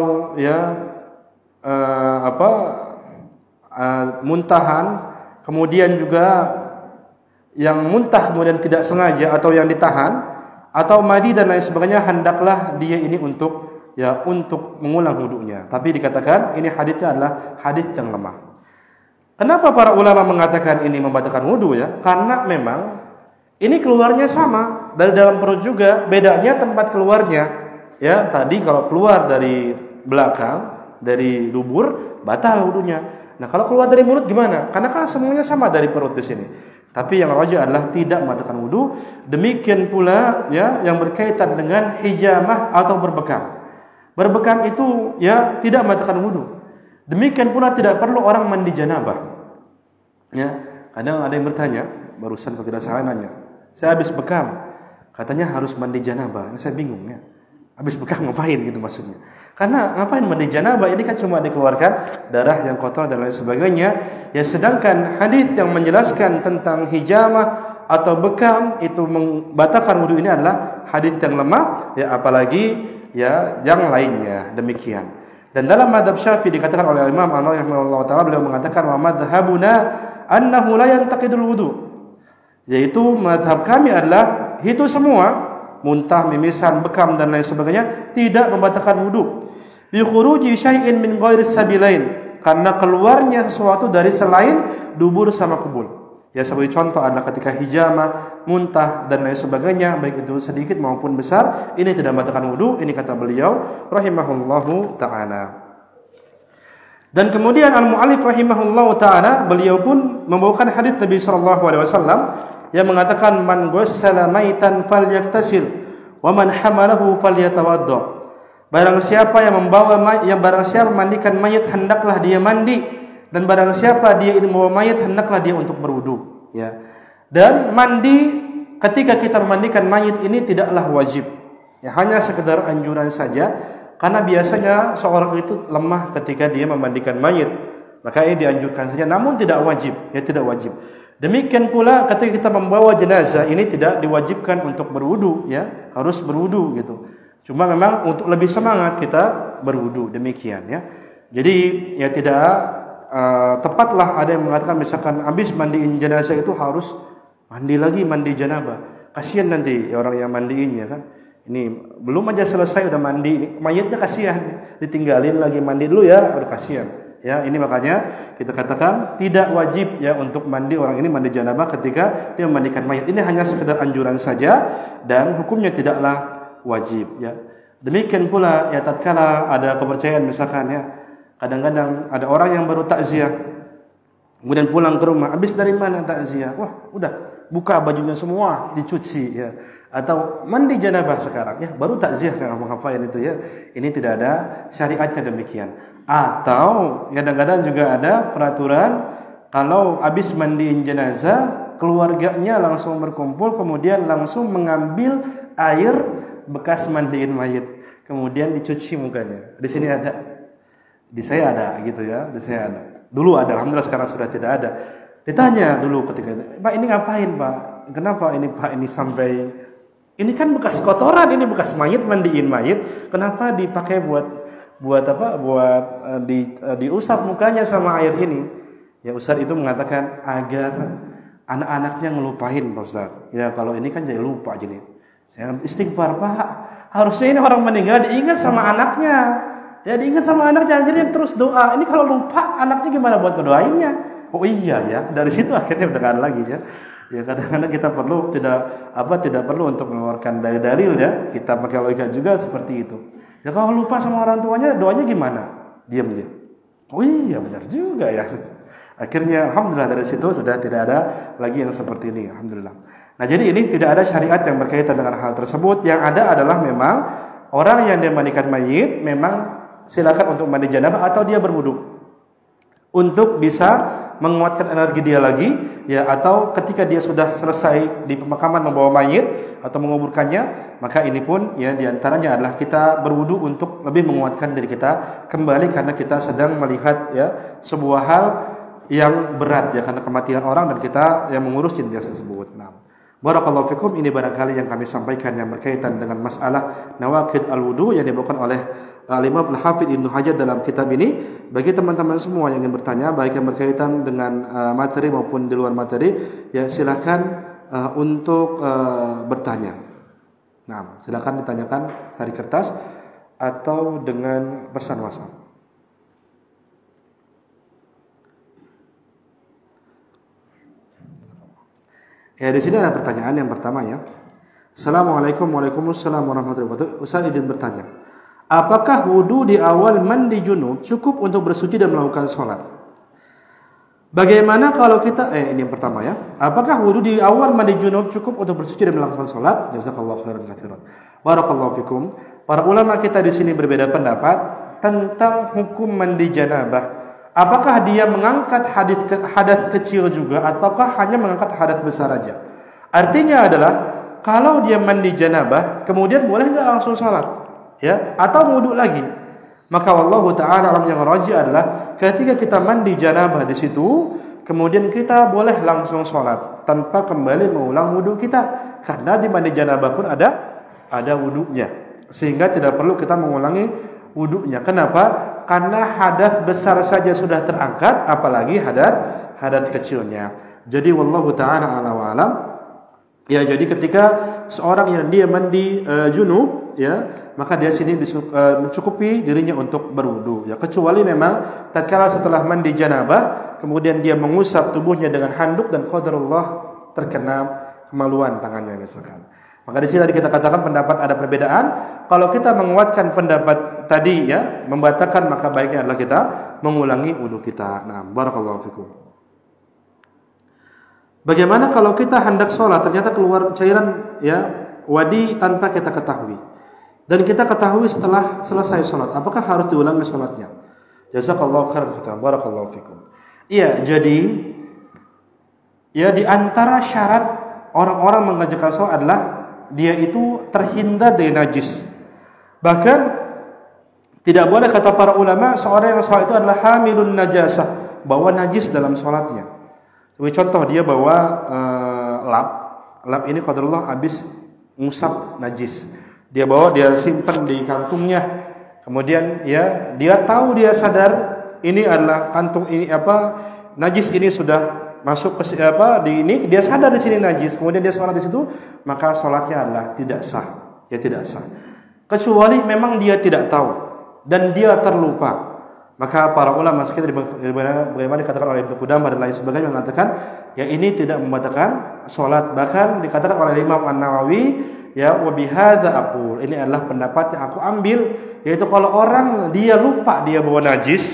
muntahan, kemudian juga yang muntah kemudian tidak sengaja atau yang ditahan, atau madi dan lain sebagainya, hendaklah dia ini untuk mengulang wudunya. Tapi dikatakan ini haditsnya adalah hadits yang lemah. Kenapa para ulama mengatakan ini membatalkan wudu, ya? Karena memang ini keluarnya sama dari dalam perut juga, bedanya tempat keluarnya. Ya, tadi kalau keluar dari belakang, dari dubur, batal wudunya. Nah, kalau keluar dari mulut gimana? Karena kan semuanya sama dari perut di sini. Tapi yang rajih adalah tidak membatalkan wudu. Demikian pula ya yang berkaitan dengan hijamah atau berbekam. Berbekam itu ya tidak membatalkan wudu. Demikian pula tidak perlu orang mandi janabah. Ya, kadang ada yang bertanya, barusan kalau tidak salah nanya, saya habis bekam, katanya harus mandi janabah. Saya bingung, ya. Habis bekam ngapain gitu maksudnya? Karena ngapain mandi janabah? Ini kan cuma dikeluarkan darah yang kotor dan lain sebagainya. Ya sedangkan hadis yang menjelaskan tentang hijamah atau bekam itu membatalkan wudu ini adalah hadis yang lemah, ya apalagi ya yang lainnya. Demikian. Dan dalam mazhab Syafi'i dikatakan oleh Imam An-Nawawi rahimahullah taala, beliau mengatakan wa madhhabuna annahu la yantaqidul wudu. Yaitu mazhab kami adalah itu semua muntah, mimisan, bekam dan lain sebagainya tidak membatalkan wudu. Bi khuruji syai'in min ghairi sabilain, karena keluarnya sesuatu dari selain dubur sama kubul. Ya sebagai contoh adalah ketika hijamah, muntah dan lain sebagainya, baik itu sedikit maupun besar, ini tidak membatalkan wudu. Ini kata beliau rahimahullahu taala. Dan kemudian al-mu'allif rahimahullahu taala, beliau pun membawakan hadits Nabi sallallahu alaihi wasallam yang mengatakan man ghassala maitan falyaktasil wa man hamalahu falyatawadda. Barang siapa yang mandikan mayit, hendaklah dia mandi. Dan barang siapa dia ini membawa mayit, hendaklah dia untuk berwudu, ya. Dan mandi ketika kita memandikan mayit ini tidaklah wajib, ya hanya sekedar anjuran saja, karena biasanya seorang itu lemah ketika dia memandikan mayit, maka ini dianjurkan saja, namun tidak wajib, ya tidak wajib. Demikian pula ketika kita membawa jenazah, ini tidak diwajibkan untuk berwudu, ya harus berwudu gitu. Cuma memang untuk lebih semangat kita berwudu, demikian, ya. Jadi ya tidak tepatlah ada yang mengatakan misalkan habis mandiin jenazah itu harus mandi lagi, mandi janabah. Kasihan nanti orang yang mandiinnya kan. Ini belum aja selesai udah mandi, mayatnya kasihan, ditinggalin lagi mandi dulu ya, udah kasihan. Ya, ini makanya kita katakan tidak wajib ya untuk mandi orang ini mandi janabah ketika dia memandikan mayat. Ini hanya sekedar anjuran saja dan hukumnya tidaklah wajib ya. Demikian pula ya tatkala ada kepercayaan misalkan ya Kadang-kadang ada orang yang baru takziah, kemudian pulang ke rumah, habis dari mana takziah? Wah, udah buka bajunya semua, dicuci ya. Atau mandi janabah sekarang ya, baru takziah yang ngapain itu ya. Ini tidak ada syariatnya demikian. Atau kadang-kadang juga ada peraturan kalau habis mandiin jenazah, keluarganya langsung berkumpul, kemudian langsung mengambil air bekas mandiin mayit, kemudian dicuci mukanya. Di sini ada, di saya ada gitu ya, di saya ada. Dulu ada, alhamdulillah sekarang sudah tidak ada. Ditanya dulu ketika itu, Pak ini ngapain Pak? Kenapa ini Pak ini sampai, ini kan bekas kotoran, ini bekas mayit, mandiin mayit, kenapa dipakai buat apa? Buat diusap mukanya sama air ini? Ya Ustaz itu mengatakan agar anak-anaknya ngelupain Pak Ustaz. Ya kalau ini kan jadi lupa jadi. Saya istighfar Pak. Harusnya ini orang meninggal diingat sama anaknya. Ya diingat sama anaknya, jadi terus doa. Ini kalau lupa anaknya gimana buat ngedoainnya? Oh iya ya, dari situ akhirnya udah kan lagi ya. Ya kadang-kadang kita perlu tidak perlu untuk mengeluarkan dalil ya. Kita pakai logika juga seperti itu. Ya kalau lupa sama orang tuanya, doanya gimana? Diam aja. Oh iya benar juga ya. Akhirnya alhamdulillah dari situ sudah tidak ada lagi yang seperti ini, alhamdulillah. Nah, jadi ini tidak ada syariat yang berkaitan dengan hal tersebut. Yang ada adalah memang orang yang dia mandikan mayit memang silakan untuk mandi janabah atau dia berwudu untuk bisa menguatkan energi dia lagi ya, atau ketika dia sudah selesai di pemakaman membawa mayit atau menguburkannya, maka ini pun ya diantaranya adalah kita berwudu untuk lebih menguatkan diri kita kembali karena kita sedang melihat ya sebuah hal yang berat ya karena kematian orang dan kita yang mengurus jenazah tersebut. Nah, barakallahu fikum, ini barangkali yang kami sampaikan yang berkaitan dengan masalah nawaqid al-wudu yang dibawakan oleh Imam Al-Hafidz Ibnu Hajar dalam kitab ini. Bagi teman-teman semua yang ingin bertanya baik yang berkaitan dengan materi maupun di luar materi, ya silakan untuk bertanya. Nah, silakan ditanyakan dari kertas atau dengan pesan WhatsApp. Ya, di sini ada pertanyaan yang pertama ya. Assalamualaikum warahmatullahi wabarakatuh. Ustaz izin bertanya, apakah wudu di awal mandi junub cukup untuk bersuci dan melakukan sholat? Bagaimana kalau kita ini yang pertama ya. Apakah wudu di awal mandi junub cukup untuk bersuci dan melakukan sholat? Jazakallahu khairan katsiran. Barakallahu fikum. Para ulama kita di sini berbeda pendapat tentang hukum mandi janabah. Apakah dia mengangkat hadas kecil juga ataukah hanya mengangkat hadas besar saja? Artinya adalah kalau dia mandi janabah kemudian boleh enggak langsung salat? Ya, atau wudu lagi? Maka wallahu taala alam yang rajih adalah ketika kita mandi janabah di situ kemudian kita boleh langsung salat tanpa kembali mengulang wudu kita karena di mandi janabah pun ada wudunya sehingga tidak perlu kita mengulangi wudunya. Kenapa? Karena hadas besar saja sudah terangkat, apalagi hadas kecilnya. Jadi wallahu taala alam. Ya, jadi ketika seorang yang dia mandi junub, ya, maka dia sini mencukupi dirinya untuk berwudu. Ya, kecuali memang tatkala setelah mandi janabah, kemudian dia mengusap tubuhnya dengan handuk dan qadarullah terkena kemaluan tangannya misalkan. Maka di sini tadi kita katakan pendapat ada perbedaan. Kalau kita menguatkan pendapat tadi ya, membatalkan, maka baiknya adalah kita mengulangi wudu kita. Nah, barakallahu fikum. Bagaimana kalau kita hendak sholat ternyata keluar cairan ya wadi tanpa kita ketahui dan kita ketahui setelah selesai sholat, apakah harus diulangi sholatnya? Jazakallahu khairan, barakallahu fikum. Iya, jadi ya di antara syarat orang-orang mengerjakan sholat adalah dia itu terhindar dari najis. Bahkan tidak boleh kata para ulama seorang yang sholat itu adalah hamilun najasah, bawa najis dalam sholatnya. Sebagai contoh dia bawa lap ini qadarullah habis ngusap najis. Dia bawa, dia simpan di kantungnya. Kemudian ya dia tahu, dia sadar ini adalah kantung ini najis ini sudah masuk ke di ini, dia sadar di sini najis, kemudian dia sholat di situ, maka sholatnya adalah tidak sah, ya tidak sah. Kecuali memang dia tidak tahu dan dia terlupa. Maka para ulama sekitar bagaimana dikatakan oleh Ibnu Qudamah dan lain sebagainya mengatakan ya ini tidak membatalkan sholat. Bahkan dikatakan oleh Imam An-Nawawi ya wa bihadza aqul, ini adalah pendapat yang aku ambil, yaitu kalau orang dia lupa dia bawa najis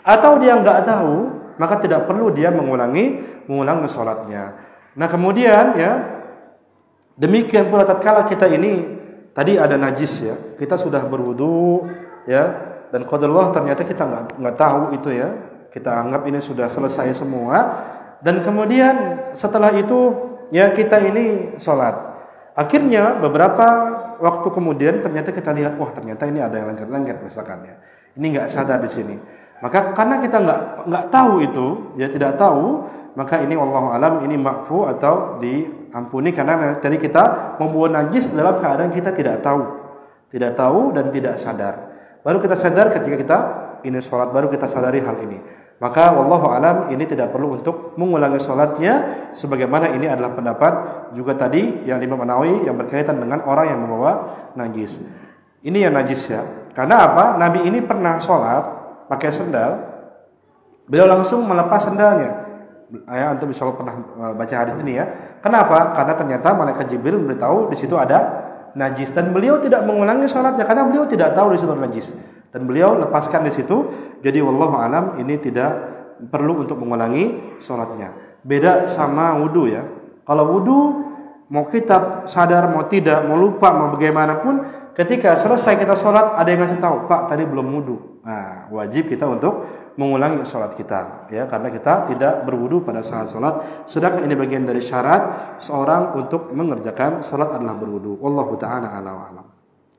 Atau dia nggak tahu, maka tidak perlu dia mengulangi sholatnya. Nah kemudian ya, demikian pula tatkala kita ini tadi ada najis ya, kita sudah berwudu ya, dan qadarullah ternyata kita nggak tahu itu ya, kita anggap ini sudah selesai semua, dan kemudian setelah itu ya kita ini sholat. Akhirnya beberapa waktu kemudian ternyata kita lihat, wah ternyata ini ada yang lengket-lengket misalkan ya. Ini nggak sadar di sini. Maka karena kita nggak tahu itu, ya tidak tahu, maka ini wallahu alam ini ma'fu atau diampuni karena tadi kita membuat najis dalam keadaan kita tidak tahu dan tidak sadar. Baru kita sadar ketika kita ini sholat, baru kita sadari hal ini. Maka wallahu alam ini tidak perlu untuk mengulangi sholatnya, sebagaimana ini adalah pendapat juga tadi yang Imam An-Nawawi yang berkaitan dengan orang yang membawa najis. Ini yang najis ya. Karena apa? Nabi ini pernah sholat pakai sendal, beliau langsung melepas sendalnya. Ya, antum bisa pernah baca hadis ini ya. Kenapa? Karena ternyata malaikat Jibril memberitahu di situ ada najis dan beliau tidak mengulangi sholatnya karena beliau tidak tahu di situ najis. Dan beliau lepaskan di situ. Jadi wallahu alam ini tidak perlu untuk mengulangi sholatnya. Beda sama wudu ya. Kalau wudu mau kita sadar mau tidak, mau lupa mau bagaimanapun, ketika selesai kita sholat ada yang ngasih tahu, Pak tadi belum wudu. Nah wajib kita untuk mengulangi sholat kita ya, karena kita tidak berwudu pada saat sholat. Sedangkan ini bagian dari syarat seorang untuk mengerjakan sholat adalah berwudu. Wallahu ta'ala a'lam wa a'lam.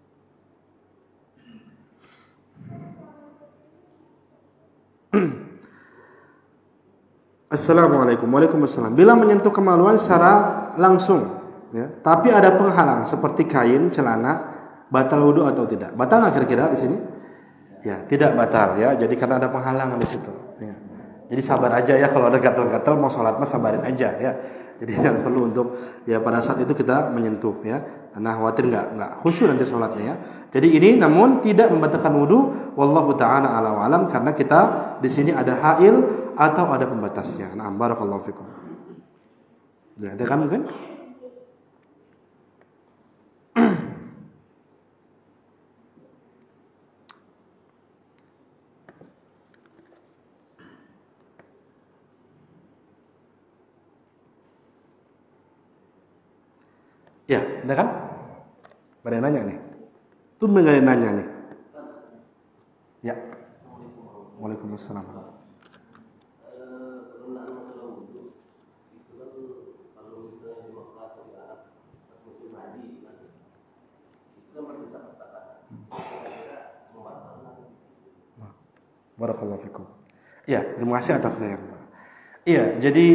Assalamualaikum. Waalaikumsalam. Bila menyentuh kemaluan secara langsung ya, tapi ada penghalang seperti kain, celana, batal wudu atau tidak? Batal nggak kira-kira di sini? Ya, tidak batal ya. Jadi karena ada penghalangan di situ. Ya. Jadi sabar aja ya, kalau ada gatal-gatal mau sholat mah sabarin aja ya. Jadi yang perlu untuk ya pada saat itu kita menyentuh ya, karena khawatir nggak khusyuk nanti sholatnya ya. Jadi ini namun tidak membatalkan wudu. Wallahu ta'ala a'lam wa alam, karena kita di sini ada hail atau ada pembatasnya. Nah, barakallahu fikum. Ya, ada kan mungkin? Ya, ada kan? Ada yang nanya nih. Tuh nggak ada yang nanya nih. Ya. Waalaikumsalam. Barakallahu fikum. Ya, terima kasih atas saya. Iya, jadi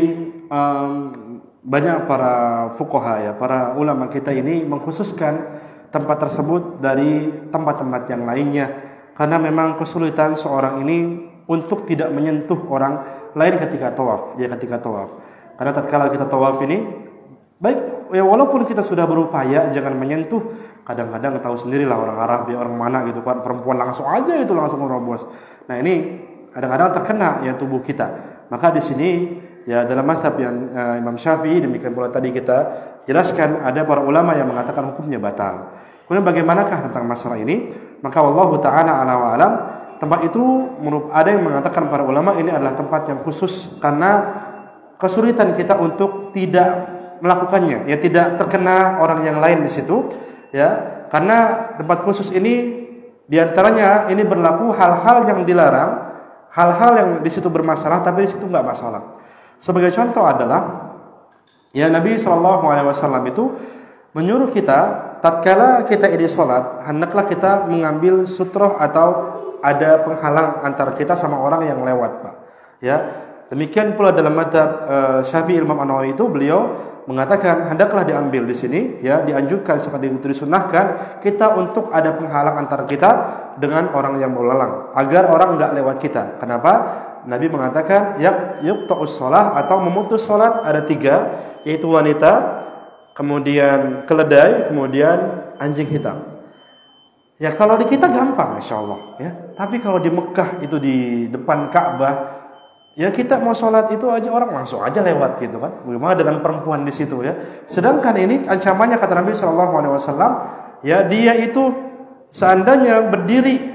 banyak para fuqaha ya, para ulama kita ini mengkhususkan tempat tersebut dari tempat-tempat yang lainnya karena memang kesulitan seorang ini untuk tidak menyentuh orang lain ketika tawaf. Karena tatkala kita tawaf ini baik ya, walaupun kita sudah berupaya jangan menyentuh, kadang-kadang tahu sendirilah orang Arab ya, orang mana gitu kan, perempuan langsung merobos. Nah, ini kadang-kadang terkena ya tubuh kita. Maka di sini ya dalam mazhab yang Imam Syafi'i, demikian pula tadi kita jelaskan ada para ulama yang mengatakan hukumnya batal. Kemudian bagaimanakah tentang masalah ini? Maka wallahu ta'ala a'lam wa alam, tempat itu ada yang mengatakan para ulama ini adalah tempat yang khusus karena kesulitan kita untuk tidak melakukannya, ya tidak terkena orang yang lain di situ, ya. Karena tempat khusus ini diantaranya ini berlaku hal-hal yang dilarang, hal-hal yang di situ bermasalah tapi di situ nggak masalah. Sebagai contoh adalah ya Nabi SAW itu menyuruh kita tatkala kita ini sholat, hendaklah kita mengambil sutroh atau ada penghalang antara kita sama orang yang lewat, Pak. Ya, demikian pula dalam mazhab Syafi'i Imam An-Nawawi itu beliau mengatakan hendaklah diambil di sini, ya dianjurkan seperti itu disunahkan kita untuk ada penghalang antara kita dengan orang yang berlalang agar orang nggak lewat kita. Kenapa? Nabi mengatakan yuqta'us shalah atau memutus salat ada 3, yaitu wanita, kemudian keledai, kemudian anjing hitam. Ya kalau di kita gampang Masya Allah ya. Tapi kalau di Mekah itu di depan Ka'bah, ya kita mau sholat itu aja orang langsung aja lewat gitu kan. Bagaimana dengan perempuan di situ ya. Sedangkan ini ancamannya kata Nabi SAW, ya dia itu seandainya berdiri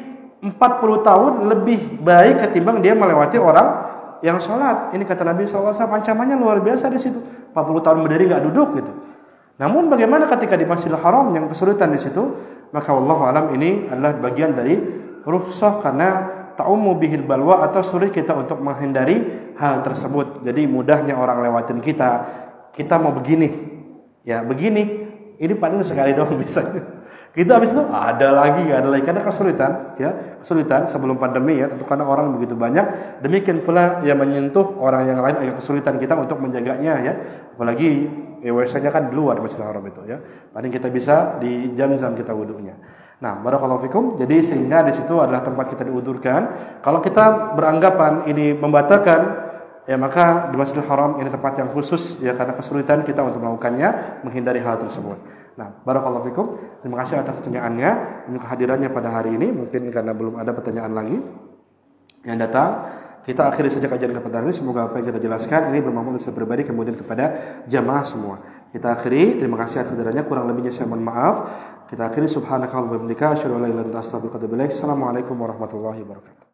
40 tahun lebih baik ketimbang dia melewati orang yang sholat. Ini kata Nabi SAW, ancamannya luar biasa di situ. 40 tahun berdiri nggak duduk gitu. Namun bagaimana ketika di Masjidil Haram yang kesulitan di situ? Maka wallahu alam ini adalah bagian dari rukhsah karena ta'ummu bihil balwa atau sulit kita untuk menghindari hal tersebut. Jadi mudahnya orang lewatin kita mau begini, ya begini, ini paling sekali doang bisa. Kita habis itu ada lagi karena kesulitan sebelum pandemi ya, tentu karena orang begitu banyak, demikian pula yang menyentuh orang yang lain agak kesulitan kita untuk menjaganya ya, apalagi WC-nya kan di luar Masjidil Haram itu ya, paling kita bisa di jam-jam kita wudunya. Nah, barakallahu fikum. Jadi sehingga di situ adalah tempat kita diudurkan. Kalau kita beranggapan ini membatalkan, ya maka di Masjidil Haram ini tempat yang khusus ya karena kesulitan kita untuk melakukannya, menghindari hal tersebut. Nah, barakallahu fikum. Terima kasih atas pertanyaannya, untuk kehadirannya pada hari ini. Mungkin karena belum ada pertanyaan lagi yang datang. Kita akhiri saja kajian kepada hari ini. Semoga apa yang kita jelaskan ini bermanfaat untuk pribadi kemudian kepada jamaah semua. Kita akhiri. Terima kasih atas kehadirannya. Kurang lebihnya saya mohon maaf. Kita akhiri. Subhanakallahumma wa bihamdika asyhadu an la ilaha illa anta astaghfiruka wa atubu ilaik. Assalamualaikum warahmatullahi wabarakatuh.